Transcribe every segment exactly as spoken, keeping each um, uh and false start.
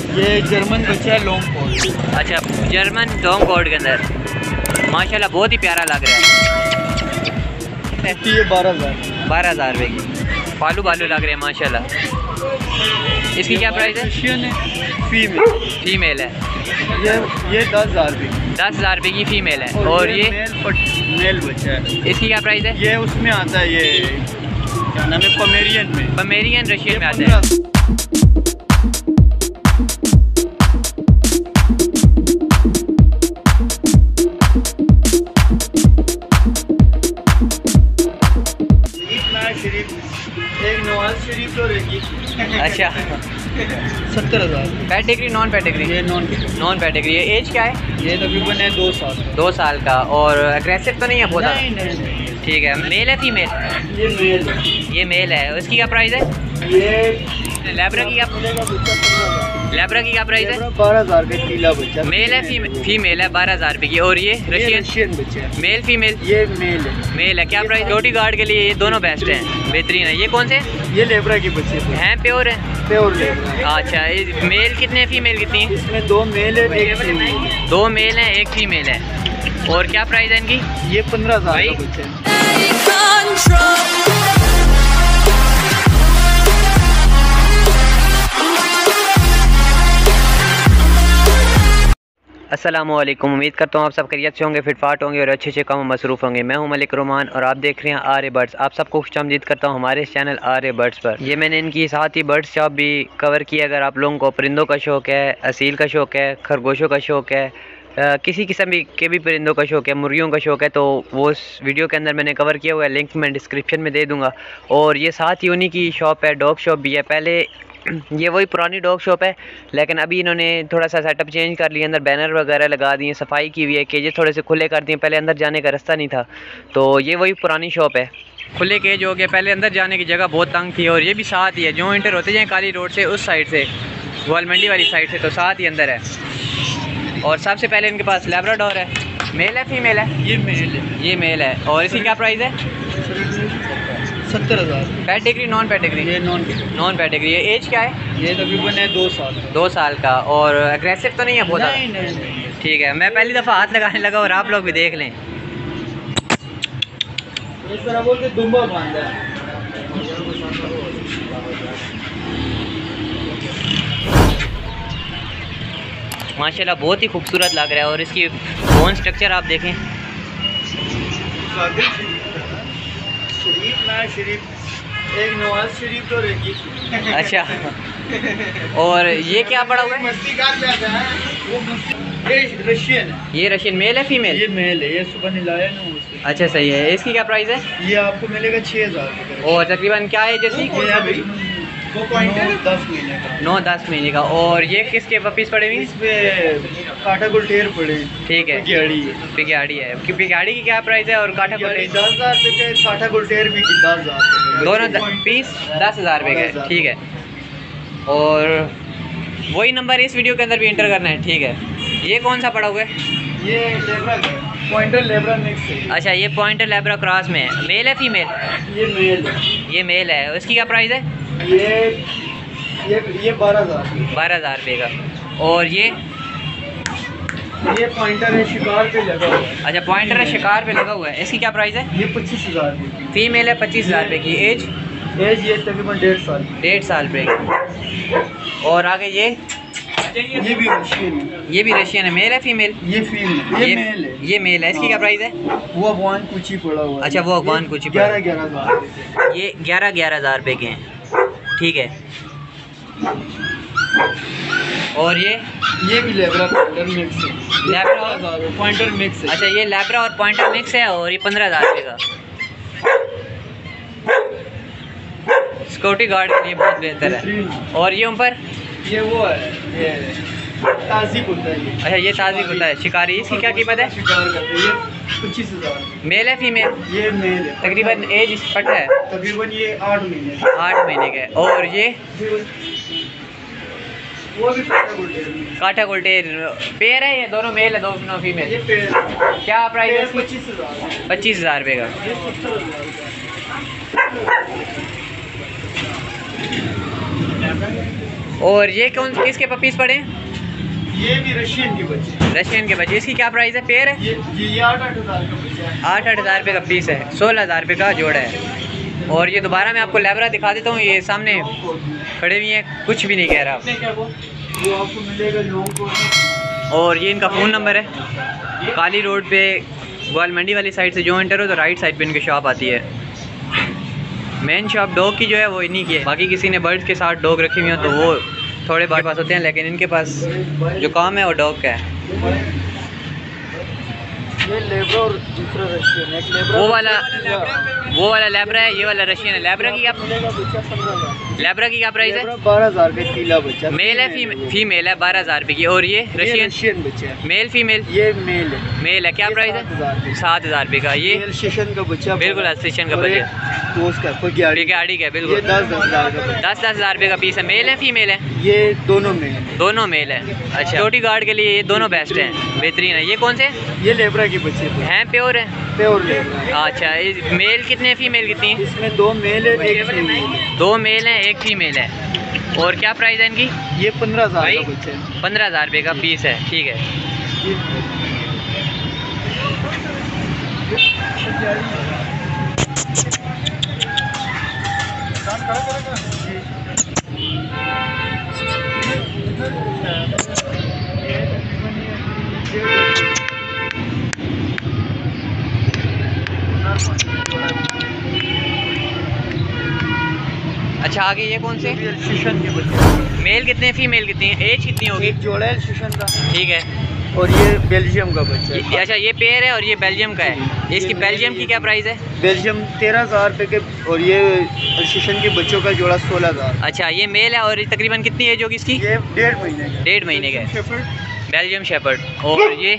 ये जर्मन बच्चा है लॉन्ग कोट। अच्छा, जर्मन लॉन्ग कोट के अंदर माशाल्लाह बहुत ही प्यारा लग रहा है। ये बारह हज़ार बारह हज़ार रुपये की बालू बालू लग रहे हैं माशाल्लाह। इसकी क्या प्राइस है? फीमेल फीमेल है। ये ये दस हज़ार रुपये दस हज़ार रुपये की फ़ीमेल है। और, और ये मेल मेल बच्चा है। इसकी क्या प्राइस है? ये उसमें आता है, ये क्या नाम है, पमेरियन में। पमेरियन रशियन में आता है। एक नवाज शरीफ तो रहेगी। अच्छा, सत्तर हज़ार। Pedigree non pedigree? ये नॉन नॉन पैडिग्री। ये एज क्या है? ये तकरीबन है दो साल दो साल का। और अग्रेसिव तो नहीं है बहुत? नहीं नहीं नहीं। ठीक है। मेल है फीमेल? ये मेल है। ये मेल है। इसकी क्या प्राइस है? ये लैब्रा की क्या लैब्रा की क्या प्राइस है? बारह हज़ार का पीला बच्चा। मेल है फीमेल है? बारह हज़ार रुपये की। और ये रशियन रशियन बच्चा है। Male female? ये मेल है। मेल है। क्या प्राइस? सिक्योरिटी गार्ड के लिए ये दोनों बेस्ट हैं, बेहतरीन है। ये कौन से ये लेब्रा की बच्चे हैं? प्योर है? Pure labra. अच्छा, मेल कितने फीमेल कितनी? इसमें दो मेल है, एक फीमेल है। दो मेल है, एक फीमेल है। और क्या प्राइस है इनकी? ये पंद्रह हज़ार का बच्चा है। अस्सलामुअलैकुम। उम्मीद करता हूँ आप सब खैरियत से होंगे, फिटफाट होंगे और अच्छे अच्छे काम में मसरूफ़ होंगे। मैं हूँ मलिक रोमान और आप देख रहे हैं आर्य बर्ड्स। आप सबको खुशामदीद करता हूँ हमारे इस चैनल आर्य बर्ड्स पर। ये मैंने इनकी साथ ही बर्ड्स शॉप भी कवर की। अगर आप लोगों को परिंदों का शौक़ है, असील का शौक़ है, खरगोशों का शौक़ है, आ, किसी किस्म भी के भी परिंदों का शौक़ है, मुर्गियों का शौक़ है, तो वो उस वीडियो के अंदर मैंने कवर किया हुआ है। लिंक मैं डिस्क्रिप्शन में दे दूँगा। और ये साथ ही उन्हीं की शॉप है, डॉग शॉप भी है। पहले ये वही पुरानी डॉग शॉप है, लेकिन अभी इन्होंने थोड़ा सा सेटअप चेंज कर लिया। अंदर बैनर वगैरह लगा दिए, सफाई की हुई है, केजेस थोड़े से खुले कर दिए। पहले अंदर जाने का रास्ता नहीं था, तो ये वही पुरानी शॉप है। खुले केज हो गए, पहले अंदर जाने की जगह बहुत तंग थी। और ये भी साथ ही है, जो इंटर होते जाए काली रोड से उस साइड से, ग्वाल मंडी वाली साइड से, तो साथ ही अंदर है। और सबसे पहले इनके पास लैब्राडोर है। मेल है फीमेल है? ये मेल है। ये मेल है। और इसकी क्या प्राइस है? सत्तर हज़ार। Pedigree non pedigree? ये नॉन नॉन पैडिग्री। ये एज क्या है? ये तकरीबन है दो साल दो साल का। और अग्रेसिव तो नहीं है बहुत? नहीं नहीं नहीं। ठीक है। मैं पहली दफ़ा हाथ लगाने लगा और आप लोग भी देख लें। इस तरह बोलते दुम्बा बांधा है। माशाल्लाह बहुत ही खूबसूरत लग रहा है। और इसकी बोन स्ट्रक्चर आप देखें। शरीफ ना शरीफ एक नवाज शरीफ तो रहेगी। अच्छा, और ये क्या पड़ा हुआ है? मस्ती कार पे आता है वो मस्ती। ये रशियन है। ये रशियन मेल है फीमेल? ये मेल है। ये सुबह निलाया ना उसके। अच्छा, सही है। इसकी क्या प्राइस है? ये आपको मिलेगा छः हज़ार। और तकरीबन क्या है जैसी? वो पॉइंटर दस महीने का। नौ दस महीने का। और ये किसके पपीस पड़े हुए? इसमें काटा गुलटेर पड़े। ठीक है, पिगाड़ी है। पिगाड़ी है। कि पिगाड़ी की क्या प्राइस है? और काटा गुलटेर? दस हज़ार रुपये का। काटा गुलटेर भी दस हज़ार। दोनों पीस दस हज़ार रुपये का। ठीक है। और वही नंबर इस वीडियो के अंदर भी इंटर करना है। ठीक है। ये कौन सा पड़ा हुआ है? ये लेब्रा पॉइंटर लेब्रा मिक्स है। अच्छा, ये पॉइंटर लेब्रा क्रॉस में है। मेल है फीमेल? ये मेल है। ये मेल है। इसकी क्या प्राइस है? ये ये ये बारह हज़ार बारह हज़ार रुपये का। और ये ये पॉइंटर है, शिकार पे लगा हुआ है। अच्छा, पॉइंटर है, शिकार पे लगा हुआ है। इसकी क्या प्राइस है? ये पच्चीस हज़ार रुपये की। फीमेल है, पच्चीस हज़ार रुपये की। एज? एज ये तकरीबन डेढ़ साल। डेढ़ साल रुपये की। और आगे ये ये भी रशियन है। ये भी रशियन है। मेल है फीमेल? ये फीमेल। ये मेल है। ये मेल है। इसकी क्या प्राइस है? वो अफगान कुछ ही पड़ा हुआ है। अच्छा, वो अफगान कुछ ही ग्यारह ग्यारह हज़ार। ये ग्यारह ग्यारह हज़ार रुपये के हैं। ठीक है। और ये ये भी लेब्रा पॉइंटर मिक्स है। लेब्रा और पॉइंटर मिक्स है। अच्छा, ये लेब्रा और पॉइंटर मिक्स है। और ये पंद्रह हज़ार रुपये का। सिक्योरिटी गार्ड के लिए बहुत बेहतर है। और ये ऊपर ये वो है, ये ताज़ी कुत्ता है। अच्छा, ये ताज़ी कुत्ता है, शिकारी। इसकी क्या कीमत है? शिकार करते हैं। ये पच्चीस हज़ार। मेल है फीमेल? ये मेल है। तकरीबन एज पट है? तकरीबन ये आठ महीने आठ महीने का। और ये वो भी काटा गुलटेर। काटा गुलटेर पेयर है? ये दोनों मेल है, दोनों फीमेल? ये पेड़ क्या प्राइस है? पच्चीस हज़ार। पच्चीस हज़ार रुपये का। ये सत्तर हज़ार। और ये कौन किसके पपीस पड़े हैं? ये भी रशियन के बच्चे। रशियन के बच्चे। इसकी क्या प्राइस है? पेयर है? ये ये आठ आठ हज़ार का बच्चा है। आठ आठ हज़ार रुपये का पीस है, सोलह हज़ार रुपये का जोड़ा है। और ये दोबारा मैं आपको लेबरा दिखा देता हूँ, ये सामने खड़े हुए हैं, कुछ भी नहीं कह रहा। वो आपको मिलेगा लॉन्ग कोट। और ये इनका फ़ोन नंबर है। काली रोड पे ग्वाल मंडी वाली साइड से जो एंटर हो तो राइट साइड पे इनकी शॉप आती है। मेन शॉप डॉग की जो है वो इन्हीं की है। बाकी किसी ने बर्ड्स के साथ डॉग रखी हुई हो तो वो थोड़े बार पास होते हैं, लेकिन इनके पास जो काम है वो डॉग का है। ये लेब्रा और दूसरा रशियन, एक लेब्रा वो वाला वो वाला लेब्रा है, ये वाला रशियन है। लेब्रा की क्या लेब्रा की क्या प्राइस है? बारह हज़ार का पीला बच्चा। मेल है फीमेल है? बारह हज़ार रुपये की। और ये रशियन रशियन बच्चा है। Male female? ये मेल है। मेल है। क्या प्राइस है? सात हज़ार रुपये का। ये स्टेशन का बच्चा, बिल्कुल स्टेशन का बच्चा, तो उसका कोई गाड़ी गाड़ी का बिल्कुल। ये दस दस हज़ार का दस दस हज़ार रुपये का पीस है। मेल है फीमेल है? ये दोनों मेल है। दोनों मेल है। अच्छा, सिक्योरिटी गार्ड के लिए ये दोनों बेस्ट हैं, बेहतरीन है। ये कौन से ये लेब्रा के बच्चे हैं? प्योर है? Pure labra. अच्छा, मेल कितने फीमेल कितनी है? इसमें दो मेल है, एक फीमेल है। दो मेल हैं, एक फीमेल है। और क्या प्राइस है इनकी? ये पंद्रह हज़ार का बच्चा है। पंद्रह हज़ार रुपये का पीस है। ठीक है। अच्छा, आगे ये कौन से? शीशन के बच्चे। मेल कितने, फीमेल कितनी है, एज कितनी होगी? एक जोड़ा है शीशन का। ठीक है। और ये बेल्जियम का बच्चा है। अच्छा, ये पेयर है और ये बेल्जियम का है। इसकी बेल्जियम की क्या प्राइस है? बेल्जियम तेरह हज़ार रुपये के, और ये शीशन के बच्चों का जोड़ा सोलह हज़ार। अच्छा, ये मेल है और तकरीबन कितनी एज होगी इसकी? ये डेढ़ महीने का। डेढ़ महीने का है, बेल्जियम शेपर्ड। और ये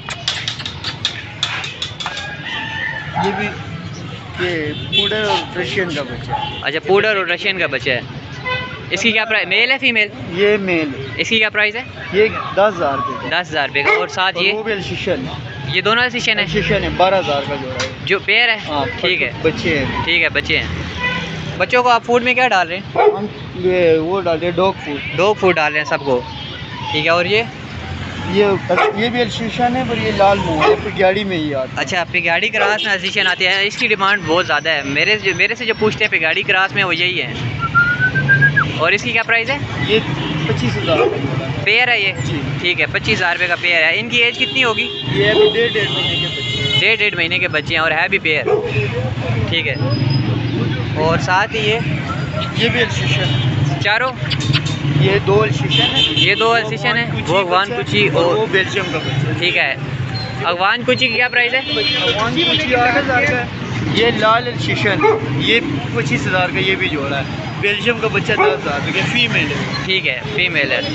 ये भी ये पूडर और रशियन का बच्चा है। अच्छा, पूडर और रशियन का बच्चा है। इसकी क्या प्राइस? मेल है फीमेल? ये मेल है। इसकी क्या प्राइस है? ये दस हज़ार रुपये दस हज़ार रुपये का। और साथ ये वो भी शीशन है। ये दोनों शीशन है? शीशन है, बारह हज़ार का जोड़ा है। जो पेयर है? हाँ, ठीक है। बच्चे हैं। ठीक है, बच्चे हैं। बच्चों को आप फूड में क्या डाल रहे हैं? हम ये वो डालते हैं डॉग फूड। डॉग फूड डाल रहे हैं सबको। ठीक है। और ये ये ये भी एल्शिशन है, पर ये लाल मुँह है, पिगाड़ी में ही आता है। अच्छा, पिगाड़ी क्रास में एल्शिशन आती है। इसकी डिमांड बहुत ज़्यादा है। मेरे जो मेरे से जो पूछते हैं पिगाड़ी क्रास में, वो यही है। और इसकी क्या प्राइस है? ये पच्चीस हज़ार पेयर है ये? ठीक है, पच्चीस हज़ार रुपये का पेयर है। इनकी एज कितनी होगी? ये अभी डेढ़ डेढ़ महीने के बच्चे डेढ़ डेढ़ महीने के बच्चे हैं और है भी पेयर। ठीक है। और साथ ही ये ये भी एल्शिशन है। चारों ये दो एल्शिशन है। ये दो एल्शिशन है। वो अगवान कुची और और वो बेल्जियम का बच्चा। ठीक है। अगवान कुची की क्या प्राइस है? अगवान कुची आठ हज़ार का। ये लाल एल्शिशन ये पच्चीस हज़ार का, ये भी जोड़ा है। बेल्जियम का बच्चा दस हज़ार का, फीमेल है। ठीक है, फीमेल है।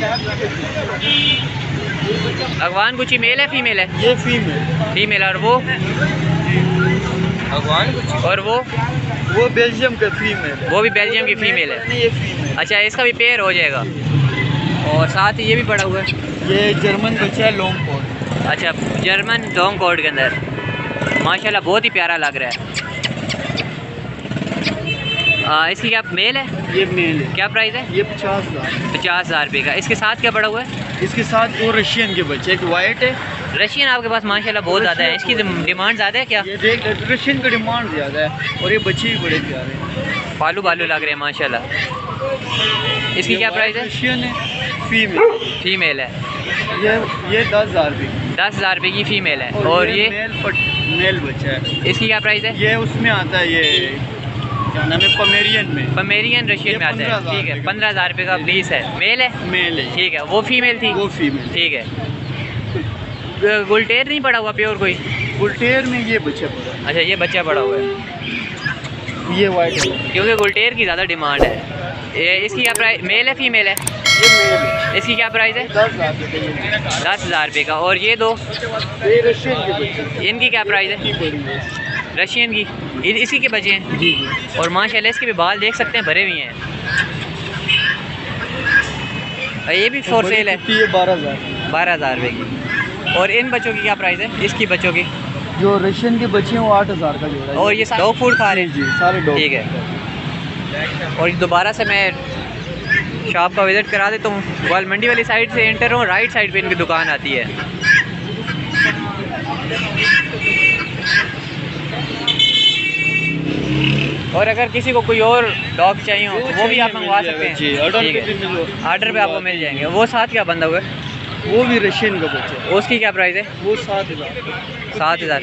अगवान कुची मेल है फीमेल है? ये फीमेल फीमेल। और वो अगवान कुची, और वो वो बेल्जियम का फीमेल है। वो भी बेल्जियम की फीमेल है। नहीं, ये फीमेल। अच्छा, इसका भी पेयर हो जाएगा। और साथ ही ये भी पड़ा हुआ है। ये जर्मन बच्चा है, लॉन्ग कोट। अच्छा, जर्मन लॉन्ग कोट के अंदर माशाल्लाह बहुत ही प्यारा लग रहा है। आ, इसकी क्या मेल है? ये मेल है। क्या प्राइस है? ये पचास हज़ार पचास हज़ार रुपये का। इसके साथ क्या पड़ा हुआ है? इसके साथ दो रशियन के बच्चे, एक वाइट है। रशियन आपके पास माशाल्लाह बहुत ज़्यादा है। इसकी डिमांड ज़्यादा है क्या? ये देख रशियन का डिमांड ज़्यादा है, और ये बच्चे भी बड़े प्यारे हैं, बालू बालू लग रहे हैं माशाल्लाह। इसकी क्या प्राइस है? रशियन है, फीमेल फीमेल है। ये ये दस हज़ार रुपये दस हज़ार रुपये की फ़ीमेल है। और ये मेल पट, मेल बच्चा है। इसकी क्या प्राइस है? ये उसमें आता है, ये क्या नाम है, पमेरियन में। पमेरियन रशियन में आता है। ठीक है, पंद्रह हज़ार रुपये का पीस है। मेल है? मेल है। ठीक है। वो फीमेल थी? वो फीमेल। ठीक है। गुलटेर नहीं पड़ा हुआ प्योर कोई? गुलटेर में ये बच्चा पड़ा है। अच्छा, ये बच्चा पड़ा हुआ है ये वाइट है, क्योंकि गुलटेर की ज़्यादा डिमांड है। ये इसकी क्या प्राइस? मेल है फीमेल है? ये मेल है। इसकी क्या प्राइस है? दस हज़ार रुपये का। दस हज़ार रुपये का। और ये दो ये रशियन के बच्चे, इनकी क्या प्राइस है? बड़ी है। रशियन की इन- इसी के बचे हैं। जी जी। और माशाल्लाह इसके भी बाल देख सकते हैं, भरे हुए हैं। और ये भी फॉर सेल है? ये बारह हज़ार बारह हज़ार रुपये की। और इन बच्चों की क्या प्राइस है? इसकी बच्चों की? जो रशियन के बच्चे हैं वो आठ हज़ार का जोड़ा है। और ये डॉग फूड खा रहे हैं? जी, सारे डॉग। ठीक है। और दोबारा से मैं शॉप का विज़िट करा देता हूँ। ग्वाल मंडी वाली साइड से एंटर हूँ, राइट साइड पे इनकी दुकान आती है। और अगर किसी को कोई और डॉग चाहिए हो वो भी आप मंगवा सकते हैं जी, ऑर्डर पे ऑर्डर पे आपको मिल जाएंगे। वो साथ क्या बंदा हुआ है? वो भी रशियन का बच्चा है। उसकी क्या प्राइस है? वो सात हज़ार सात हज़ार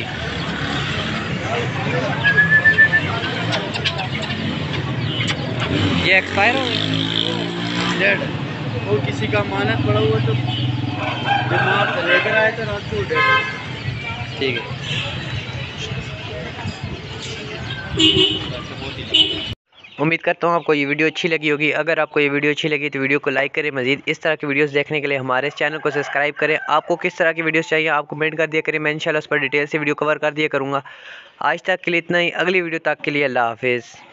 ये एक्सपायर हो डेड। वो किसी का मानत पड़ा हुआ तो बीमार था, लेकर आए थे रात को, डेड। ठीक है। उम्मीद करता हूँ आपको ये वीडियो अच्छी लगी होगी। अगर आपको ये वीडियो अच्छी लगी तो वीडियो को लाइक करें। मज़ीद इस तरह की वीडियोस देखने के लिए हमारे चैनल को सब्सक्राइब करें। आपको किस तरह की वीडियोस चाहिए आप कमेंट कर दिया करें, मैं इंशाल्लाह उस पर डिटेल से वीडियो कवर कर दिया करूँगा। आज तक के लिए इतना ही, अगली वीडियो तक के लिए अल्लाह हाफिज़।